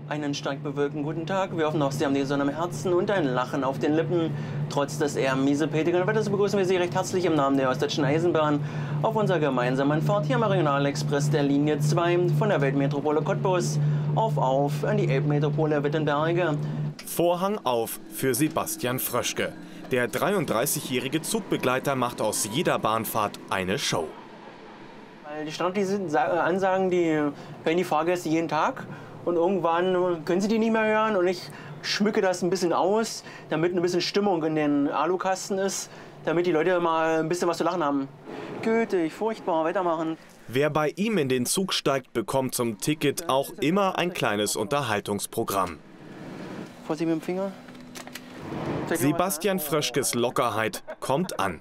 Einen stark bewölkten guten Tag. Wir hoffen auch, Sie haben die Sonne im Herzen und ein Lachen auf den Lippen. Trotz des eher miesepetigen Wetters begrüßen wir Sie recht herzlich im Namen der Ostdeutschen Eisenbahn auf unserer gemeinsamen Fahrt hier am Regionalexpress der Linie 2 von der Weltmetropole Cottbus auf an die Elbmetropole Wittenberge. Vorhang auf für Sebastian Fröschke. Der 33-jährige Zugbegleiter macht aus jeder Bahnfahrt eine Show. Die Standardansagen, die hören die Fahrgäste jeden Tag. Und irgendwann können sie die nicht mehr hören und ich schmücke das ein bisschen aus, damit ein bisschen Stimmung in den Alukasten ist, damit die Leute mal ein bisschen was zu lachen haben. Gütig, furchtbar, weitermachen. Wer bei ihm in den Zug steigt, bekommt zum Ticket auch immer ein kleines Unterhaltungsprogramm. Vorsicht mit dem Finger. Sebastian Fröschkes Lockerheit kommt an.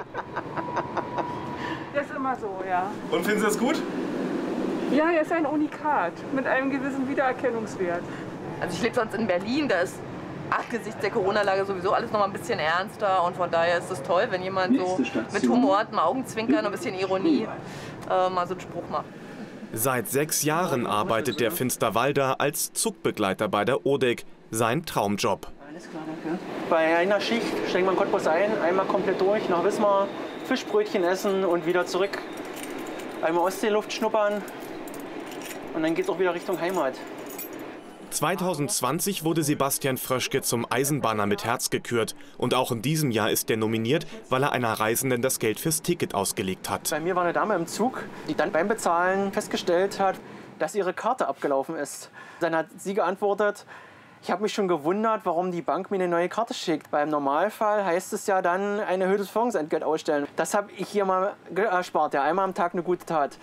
Das ist immer so, ja. Und finden Sie das gut? Ja, er ist ein Unikat mit einem gewissen Wiedererkennungswert. Also ich lebe sonst in Berlin, da ist angesichts der Corona-Lage sowieso alles noch mal ein bisschen ernster und von daher ist es toll, wenn jemand so mit Humor, einem Augenzwinkern, ein bisschen Ironie mal so einen Spruch macht. Seit 6 Jahren arbeitet der Finsterwalder als Zugbegleiter bei der ODEC, sein Traumjob. Alles klar, danke. Bei einer Schicht steigt man Cottbus ein, einmal komplett durch, nach Wismar, Fischbrötchen essen und wieder zurück. Einmal Ostseeluft schnuppern. Und dann geht es auch wieder Richtung Heimat. 2020 wurde Sebastian Fröschke zum Eisenbahner mit Herz gekürt. Und auch in diesem Jahr ist er nominiert, weil er einer Reisenden das Geld fürs Ticket ausgelegt hat. Bei mir war eine Dame im Zug, die dann beim Bezahlen festgestellt hat, dass ihre Karte abgelaufen ist. Dann hat sie geantwortet, ich habe mich schon gewundert, warum die Bank mir eine neue Karte schickt. Weil im Normalfall heißt es ja dann ein erhöhtes Führungsentgelt ausstellen. Das habe ich hier mal erspart, ja, einmal am Tag eine gute Tat.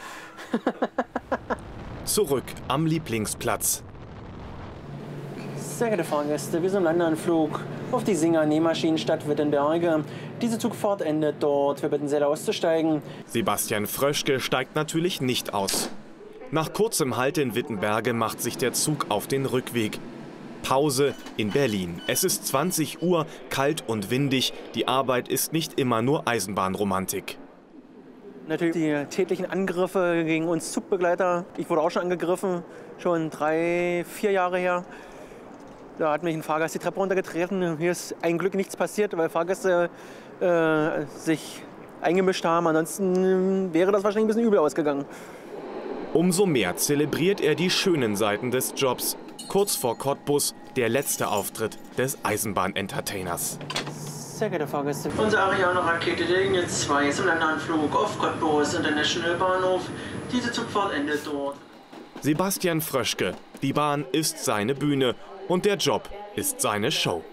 Zurück am Lieblingsplatz. Sehr geehrte Fahrgäste, wir sind im Landeanflug auf die Singer-Nähmaschinenstadt Wittenberge. Diese Zugfahrt endet dort. Wir bitten sehr auszusteigen. Sebastian Fröschke steigt natürlich nicht aus. Nach kurzem Halt in Wittenberge macht sich der Zug auf den Rückweg. Pause in Berlin. Es ist 20 Uhr, kalt und windig. Die Arbeit ist nicht immer nur Eisenbahnromantik. Natürlich die tätlichen Angriffe gegen uns Zugbegleiter. Ich wurde auch schon angegriffen, schon 3, 4 Jahre her. Da hat mich ein Fahrgast die Treppe runtergetreten. Hier ist ein Glück nichts passiert, weil Fahrgäste sich eingemischt haben. Ansonsten wäre das wahrscheinlich ein bisschen übel ausgegangen. Umso mehr zelebriert er die schönen Seiten des Jobs. Kurz vor Cottbus der letzte Auftritt des Eisenbahn-Entertainers. Sehr geehrte Fahrgäste, unsere Ariane-Rakete der Linie 2 ist im Landeanflug auf Cottbus International Bahnhof. Diese Zugfahrt endet dort. Sebastian Fröschke, die Bahn ist seine Bühne und der Job ist seine Show.